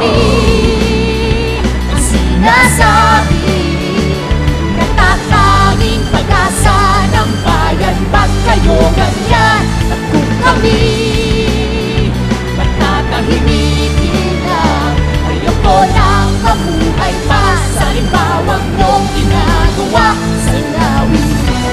kami ang sinasabi. Natatanging pag-asa ng bayan, pag kayo ganyan at kung kami matatahimikin lang, ayoko lang mabuhay pa sa limbawang mong ginagawa sa Lawi.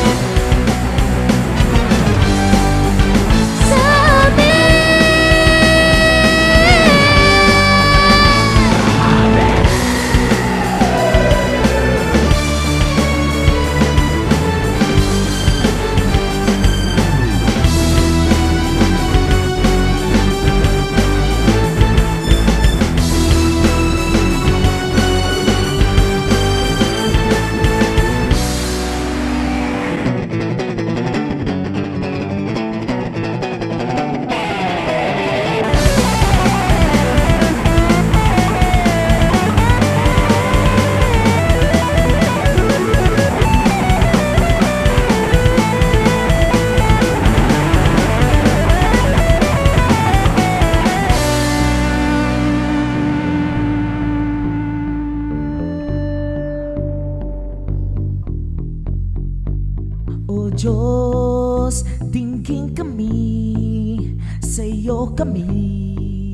O Diyos, dinggin kami, sa'yo kami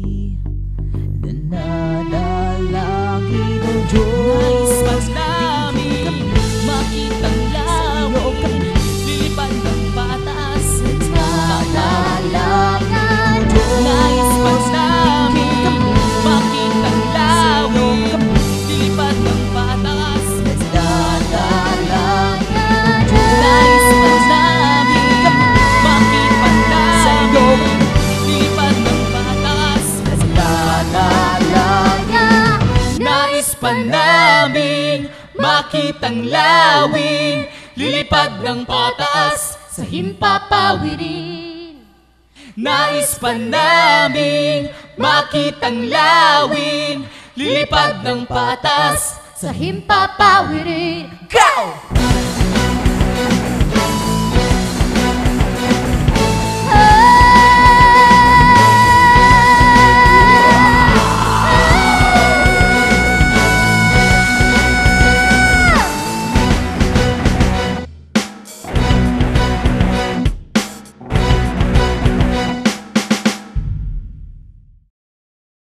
nananalangin. O Diyos, nais namin makitang lawin, lilipad ng patas Nananalangan nais namin makitang lawin, lilipad ng patas naming makitang lawin, lilipad ng pataas sa himpapawirin. Nais pa naming makitang lawin, lilipad ng patas sa himpapawirin. Go!